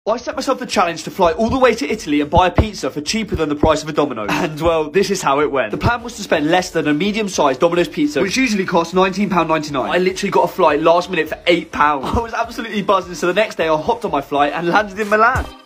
I set myself the challenge to fly all the way to Italy and buy a pizza for cheaper than the price of a Domino's. And, well, this is how it went. The plan was to spend less than a medium-sized Domino's pizza, which usually costs £19.99. I literally got a flight last minute for £8. I was absolutely buzzing, so the next day I hopped on my flight and landed in Milan.